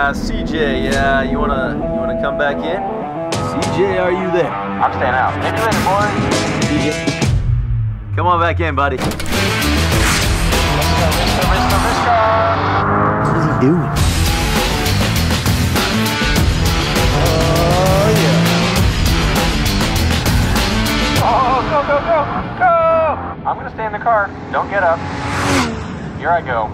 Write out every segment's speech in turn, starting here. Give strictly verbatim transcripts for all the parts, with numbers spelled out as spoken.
Uh, C J, yeah, you wanna you wanna come back in? C J, are you there? I'm staying out. Catch you later, boys. C J, come on back in, buddy. Risk, risk, risk, What is he doing? Oh yeah. Oh, go, go, go, go! I'm gonna stay in the car. Don't get up. Here I go.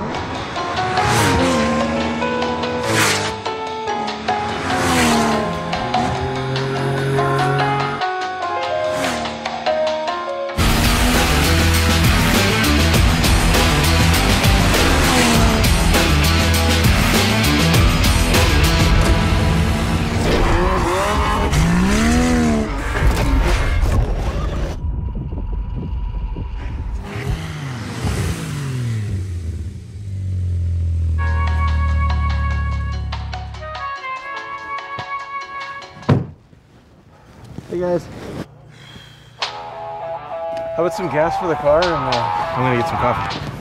Hey guys. How about some gas for the car, and uh, I'm gonna get some coffee.